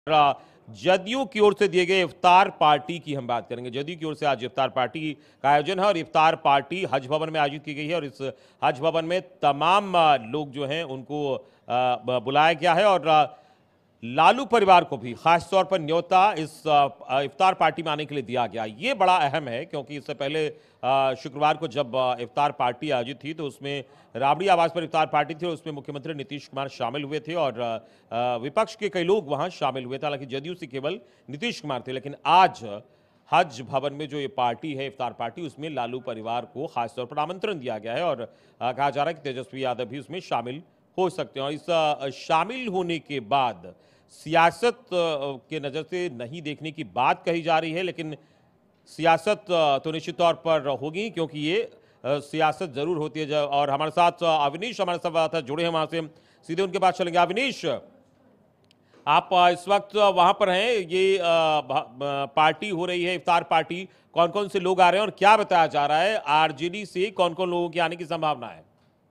जदयू की ओर से दिए गए इफ्तार पार्टी की हम बात करेंगे। जदयू की ओर से आज इफ्तार पार्टी का आयोजन है और इफ्तार पार्टी हज भवन में आयोजित की गई है और इस हज भवन में तमाम लोग जो हैं उनको बुलाया गया है और लालू परिवार को भी खास तौर पर न्योता इस इफ्तार पार्टी में आने के लिए दिया गया। ये बड़ा अहम है क्योंकि इससे पहले शुक्रवार को जब इफ्तार पार्टी आयोजित थी तो उसमें राबड़ी आवास पर इफ्तार पार्टी थी और उसमें मुख्यमंत्री नीतीश कुमार शामिल हुए थे और विपक्ष के कई लोग वहां शामिल हुए थे। हालांकि जदयू से केवल नीतीश कुमार थे, लेकिन आज हज भवन में जो ये पार्टी है इफ्तार पार्टी, उसमें लालू परिवार को खासतौर पर आमंत्रण दिया गया है और कहा जा रहा है कि तेजस्वी यादव भी उसमें शामिल हो सकते हैं। और इस शामिल होने के बाद सियासत के नज़र से नहीं देखने की बात कही जा रही है, लेकिन सियासत तो निश्चित तौर पर होगी क्योंकि ये सियासत जरूर होती है। और हमारे साथ अविनीश हमारे साथ जुड़े हैं, वहां से सीधे उनके पास चलेंगे। अविनीश, आप इस वक्त वहां पर हैं, ये पार्टी हो रही है इफ्तार पार्टी, कौन कौन से लोग आ रहे हैं और क्या बताया जा रहा है? आरजेडी से कौन कौन लोगों के आने की संभावना है?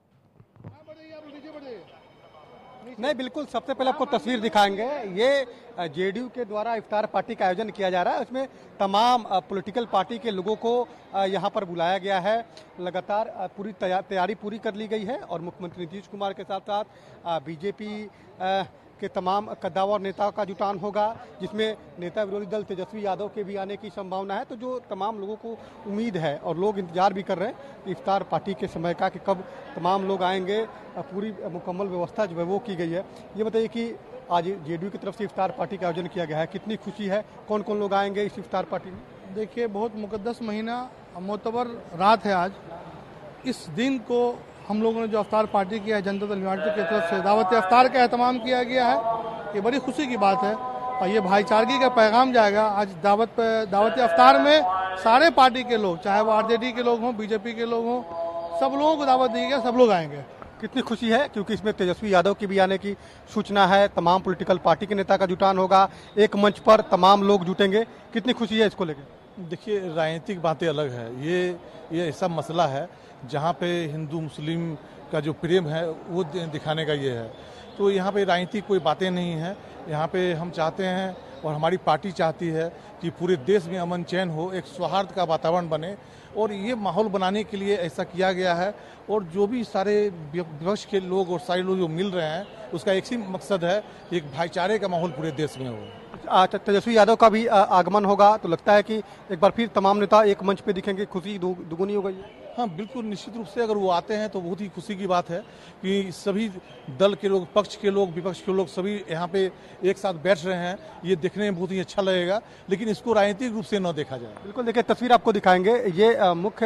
नहीं, बिल्कुल, सबसे पहले आपको तस्वीर दिखाएंगे। ये जेडीयू के द्वारा इफ्तार पार्टी का आयोजन किया जा रहा है। उसमें तमाम पॉलिटिकल पार्टी के लोगों को यहां पर बुलाया गया है। लगातार पूरी तैयारी पूरी कर ली गई है और मुख्यमंत्री नीतीश कुमार के साथ साथ बीजेपी के तमाम कद्दावर नेताओं का जुटान होगा, जिसमें नेता विरोधी दल तेजस्वी यादव के भी आने की संभावना है। तो जो तमाम लोगों को उम्मीद है और लोग इंतजार भी कर रहे हैं कि इफ्तार पार्टी के समय का कि कब तमाम लोग आएंगे, पूरी मुकम्मल व्यवस्था जो है वो की गई है। ये बताइए कि आज जेडीयू की तरफ से इफ्तार पार्टी का आयोजन किया गया है, कितनी खुशी है, कौन कौन लोग आएंगे इस इफ्तार पार्टी में? देखिए, बहुत मुकद्दस महीना, मोतबर रात है आज। इस दिन को हम लोगों ने जो अफ्तार पार्टी किया है, जनता दल यूनाइटेड की तरफ से दावत अफ्तार का एहतमाम किया गया है। ये बड़ी खुशी की बात है और ये भाईचारगी का पैगाम जाएगा। आज दावत अफ्तार में सारे पार्टी के लोग, चाहे वो आरजेडी के लोग हों, बीजेपी के लोग हों, सब लोगों को दावत दी गई, सब लोग आएंगे। कितनी खुशी है क्योंकि इसमें तेजस्वी यादव की भी आने की सूचना है, तमाम पॉलिटिकल पार्टी के नेता का जुटान होगा, एक मंच पर तमाम लोग जुटेंगे। कितनी खुशी है इसको लेकर? देखिए, राजनीतिक बातें अलग है। ये ऐसा मसला है जहाँ पे हिंदू मुस्लिम का जो प्रेम है वो दिखाने का ये है। तो यहाँ पे राजनीतिक कोई बातें नहीं है। यहाँ पे हम चाहते हैं और हमारी पार्टी चाहती है कि पूरे देश में अमन चैन हो, एक सौहार्द का वातावरण बने और ये माहौल बनाने के लिए ऐसा किया गया है। और जो भी सारे विपक्ष के लोग और सारे लोग जो मिल रहे हैं, उसका एक ही मकसद है, एक भाईचारे का माहौल पूरे देश में हो। तेजस्वी यादव का भी आगमन होगा तो लगता है कि एक बार फिर तमाम नेता एक मंच पे दिखेंगे, खुशी दुगुनी हो गई। हाँ, बिल्कुल, निश्चित रूप से अगर वो आते हैं तो बहुत ही खुशी की बात है कि सभी दल के लोग, पक्ष के लोग, विपक्ष के लोग सभी यहाँ पे एक साथ बैठ रहे हैं। ये देखने में बहुत ही अच्छा लगेगा, लेकिन इसको राजनीतिक रूप से न देखा जाए। बिल्कुल, देखिए तस्वीर आपको दिखाएंगे। ये मुख्य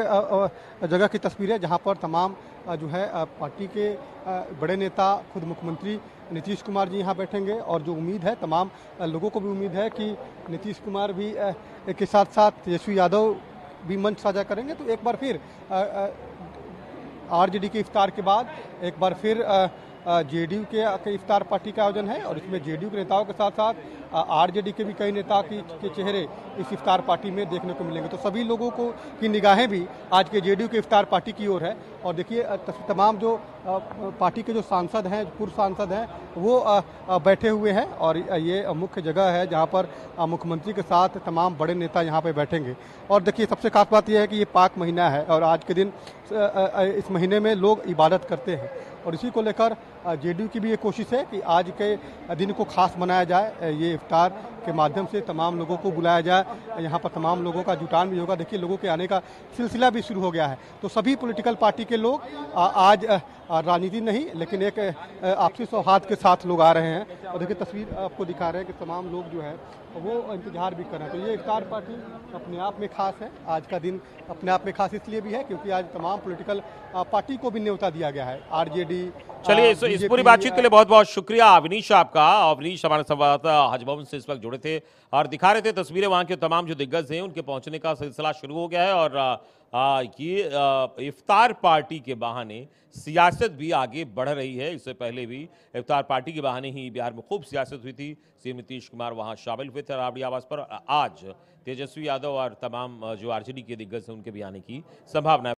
जगह की तस्वीर है जहाँ पर तमाम जो है पार्टी के बड़े नेता, खुद मुख्यमंत्री नीतीश कुमार जी यहाँ बैठेंगे और जो उम्मीद है, तमाम लोगों को भी उम्मीद है कि नीतीश कुमार भी के साथ साथ तेजस्वी यादव भी मंच साझा करेंगे। तो एक बार फिर आरजेडी के इफ्तार के बाद एक बार फिर जेडीयू के इफ्तार पार्टी का आयोजन है और इसमें जेडीयू के नेताओं के साथ साथ आरजेडी के भी कई नेता के चेहरे इस इफ्तार पार्टी में देखने को मिलेंगे। तो सभी लोगों को की निगाहें भी आज के जेडीयू के इफ्तार पार्टी की ओर है। और देखिए, तमाम जो पार्टी के जो सांसद हैं, पूर्व सांसद हैं, वो बैठे हुए हैं और ये मुख्य जगह है जहाँ पर मुख्यमंत्री के साथ तमाम बड़े नेता यहाँ पे बैठेंगे। और देखिए, सबसे खास बात यह है कि ये पाक महीना है और आज के दिन इस महीने में लोग इबादत करते हैं और इसी को लेकर जेडीयू की भी ये कोशिश है कि आज के दिन को खास बनाया जाए। ये इफ्तार के माध्यम से तमाम लोगों को बुलाया जाए, यहाँ पर तमाम लोगों का जुटान भी होगा। देखिए, लोगों के आने का सिलसिला भी शुरू हो गया है। तो सभी पॉलिटिकल पार्टी के लोग आज राजनीति नहीं, लेकिन एक आपसी सौहार्द के साथ लोग आ रहे हैं। और देखिए, तस्वीर आपको दिखा रहे हैं कि तमाम लोग जो है वो इंतजार भी कर रहे हैं। तो ये इफ्तार पार्टी अपने आप में खास है। आज का दिन अपने आप में खास इसलिए भी है क्योंकि आज तमाम पॉलिटिकल पार्टी को भी न्योता दिया गया है। आरजेडी। चलिए, इस पूरी बातचीत के लिए बहुत बहुत शुक्रिया अविनीश आपका। अविनीश हमारे संवाददाता हज भवन से इस वक्त जुड़े थे और दिखा रहे थे तस्वीरें। वहां के तमाम जो दिग्गज हैं उनके पहुंचने का सिलसिला शुरू हो गया है और ये इफ्तार पार्टी के बहाने सियासत भी आगे बढ़ रही है। इससे पहले भी इफ्तार पार्टी के बहाने ही बिहार में खूब सियासत हुई थी। सीएम नीतीश कुमार वहां शामिल हुए थे राबड़ी आवास पर। आज तेजस्वी यादव और तमाम जो आरजेडी के दिग्गज हैं उनके भी आने की संभावना है।